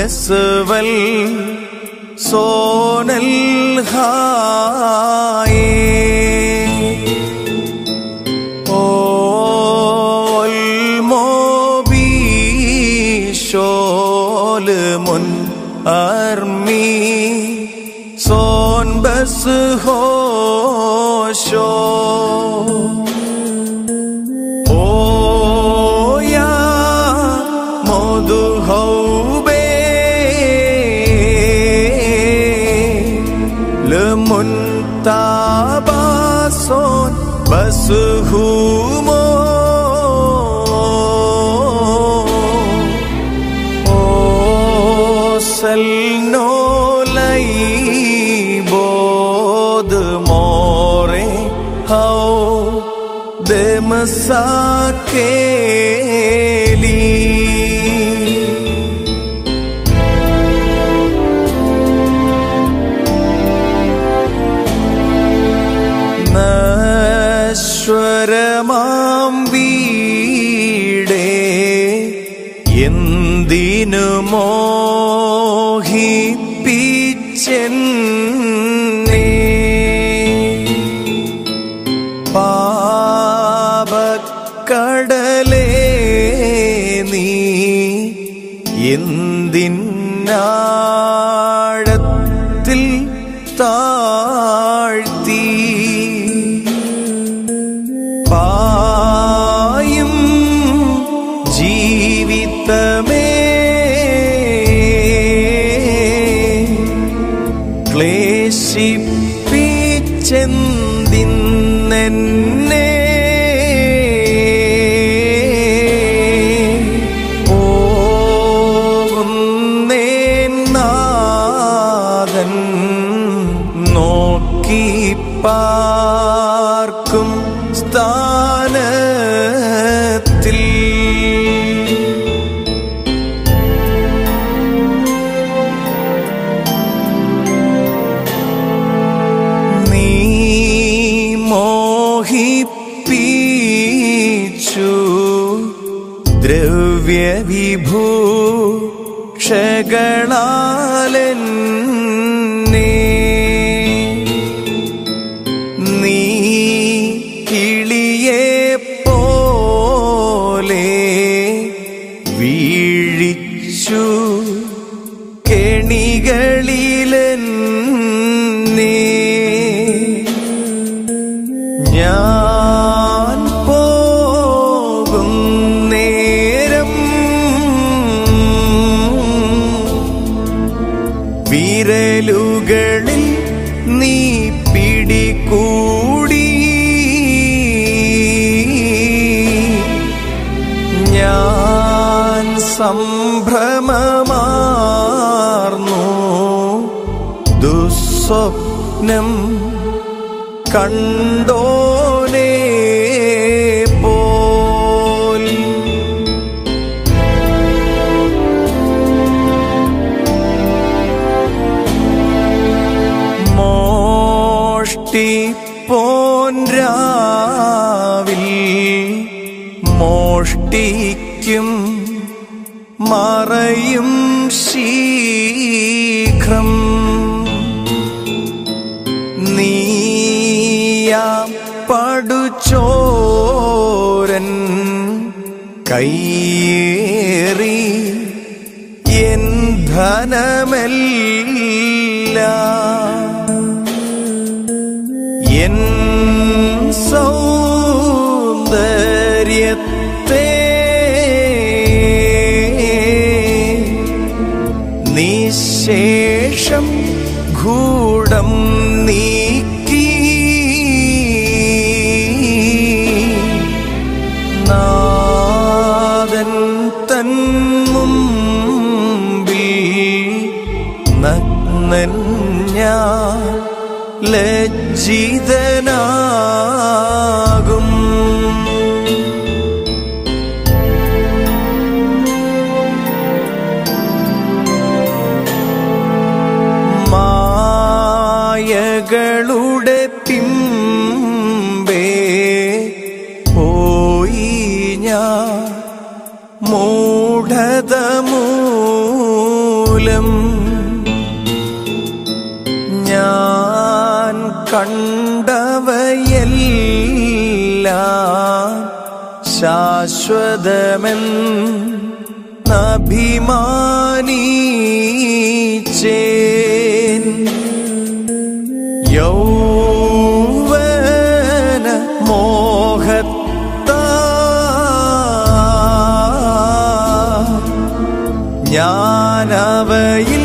യസ്വൽ സോനൽ ഹായേ ഓൽ മോബീശോൽ മുൻ അർമി സോൻ ബസ് ഹോശോ ഓയാ മോദു ഹൗബേ ലമുൻ താബാസോൻ ബസ് ഹുമോ ഓ സൽനോ മോറെ ഹൗ ദമസാക്കേലി നശ്വരമാം വീടേ എന്തിനു മോഹിപ്പിച്ചെൻ പാപക്കടലേ നീ എന്തിനാഴത്തിൽ താഴ്ത്തി പായും ജീവിതമേ ക്ലേശിപ്പിച്ചെന്തിന്നെന്നെ നോക്കി പാർക്കും സ്ഥാനത്തിൽ നീ മോഹിപ്പിച്ചു ദ്രവ്യവിഭൂഷകളാലെന്നെ നീ കിളിയെ പോലെ വീഴിച്ചു കെണികളിലെന്നെ ഞാൻ പോകും നേരം വിരലുകളിൽ നീ പിടികൂടി ഞാൻ സംഭ്രമമാർന്നു ദുസ്വപ്നം കണ്ടോനേ പോൽ മോഷ്ടിപ്പോൻ രാവിൽ മോഷ്ടിക്കും മറയും ശീഘ്രം നീയാം പടുചോരൻ കയ്യേറി എൻ ധനമെല്ലാം എൻ സൗന്ദര്യത്തെ നിശേഷം ഗൂഢം നീക്കി നാദൻ തൻ മുമ്പിൽ നഗ്നൻ ഞാൻ ലജ്ജിതനാകും മായകളുടെ പിമ്പേ പോയി ഞാൻ മൂഢത മൂലം മൂലം ഞാൻ കണ്ടവയെല്ലാം ശാശ്വതമെന്നഭിമാനിച്ചേൻ. യൗവന മോഹത്താ ഞാനവയിൽ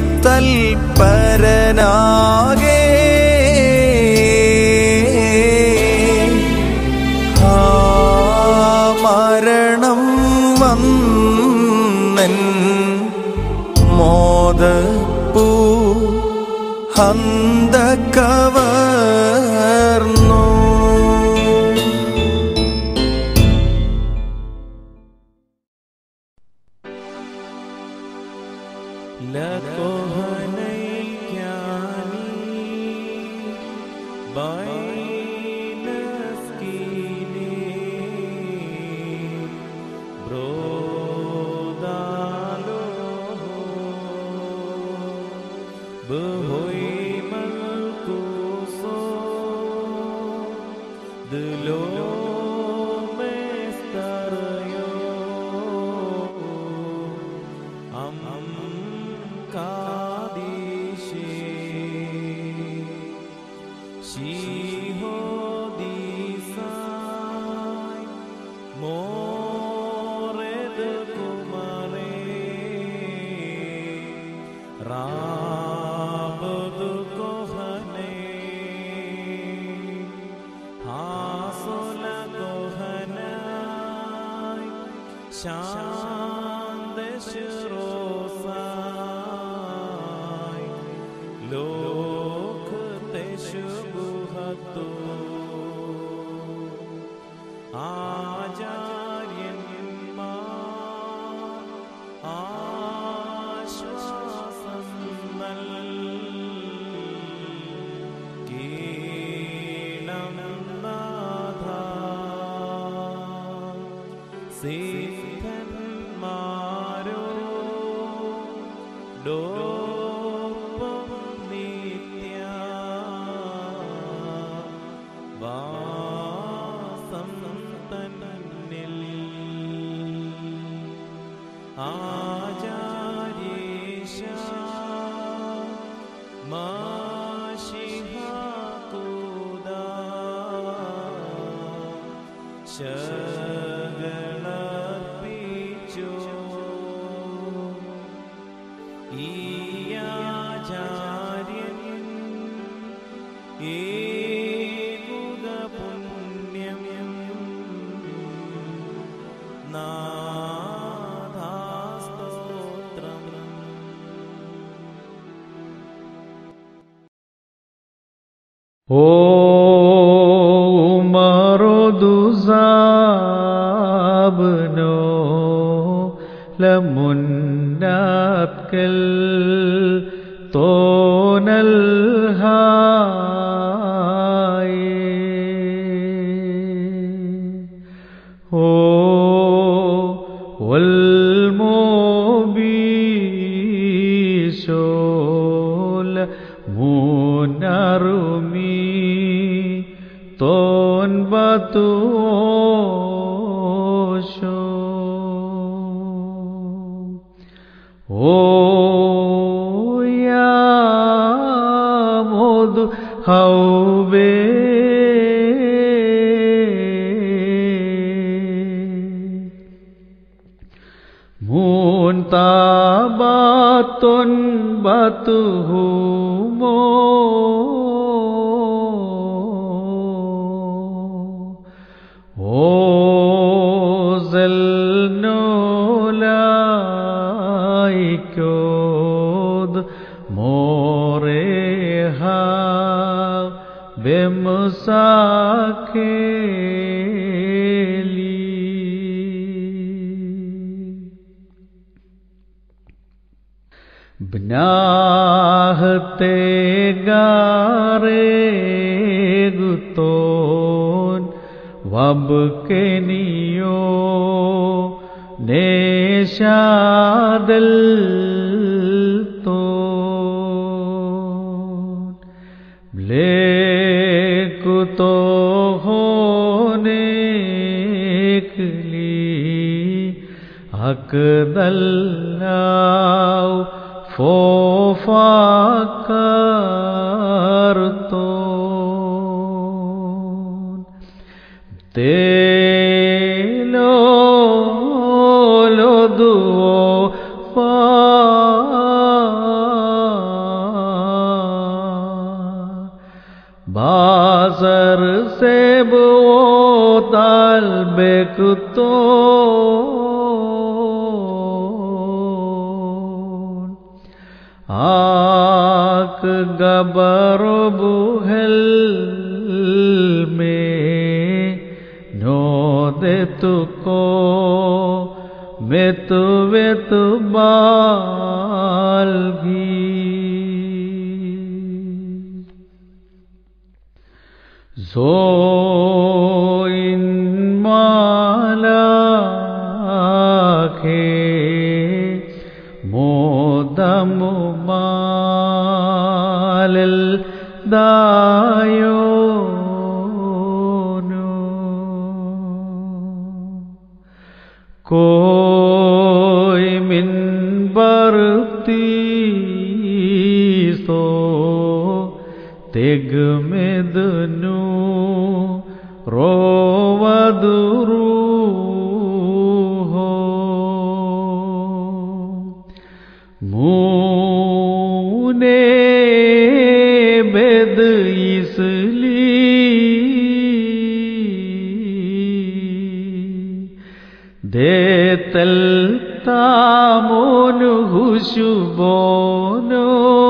തൽപരനാകെ മരണം വന്നൻ മോദപ്പൂ ഹന്തകവർന്നു. Akdallaw fofakarton Telo loduo pa Bazar se bo talbekuton Ak gabaro buhel me no detuko vetu vetu balgi Zoin malakhe modamu malil dayono koi min bartiso teg mednu rovaduru ho mune bed isli detel tamun hushubono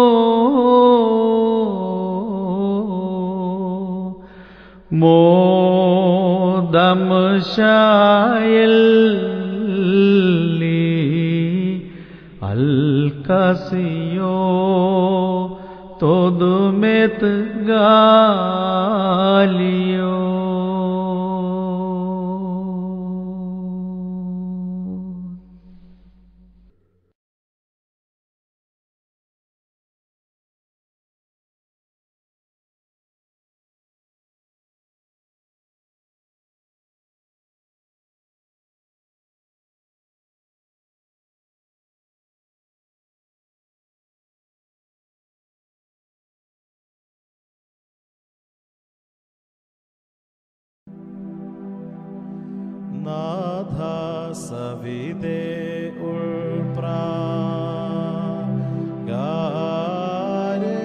modam shayli al-kasiyo todo met galiyo Natha savide ulpra gare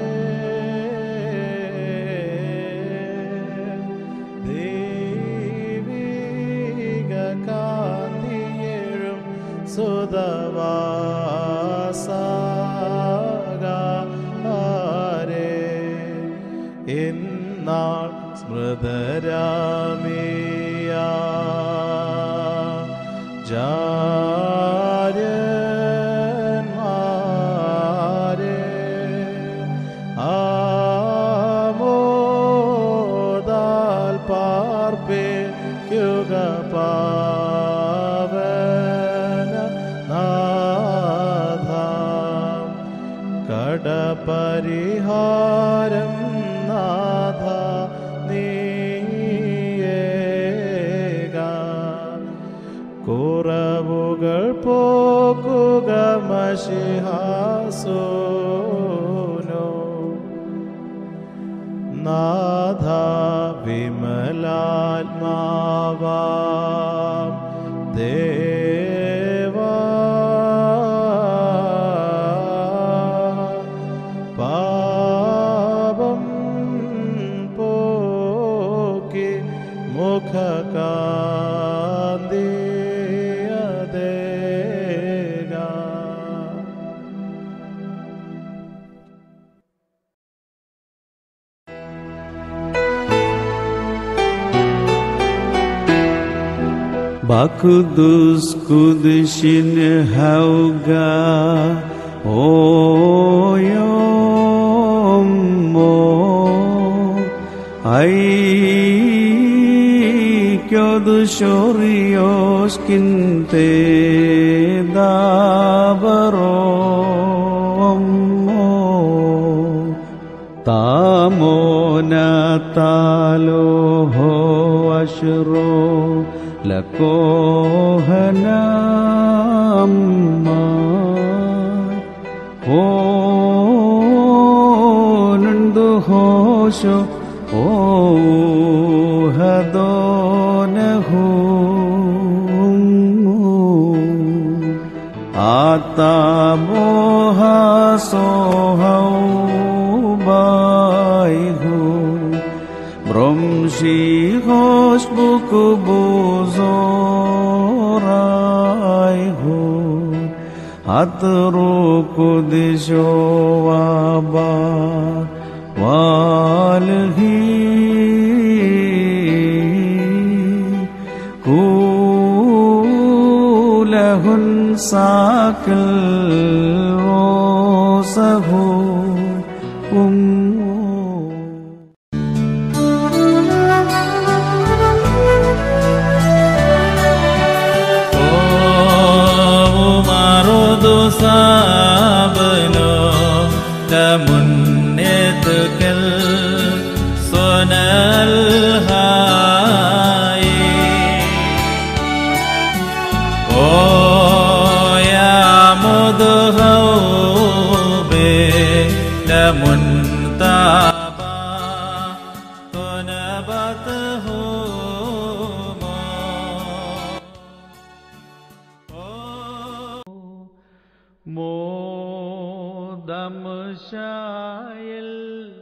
deviga kandiyelum sudavasa gare innal smrdaramiya Jaryanmare amodal parpe kyuga pavana natha kadapariharam natha niyega Koravugal pokuga mashihasono Natha vimalatmavam deva pavam poki mukhakandi Bakudus kudushin hauga oyommo ai kyodushorios kinte dabarommo tamona talo ho ashro lakohanam hosho o hadonahu ata moha sohau baihu bromshi hosh buku buzoraihu atru kudishowaba walhi kulahun sakal rosahu sabno lamun netkel sonal hai o ya mudhau be lamun taba tonabat ho Modam Shail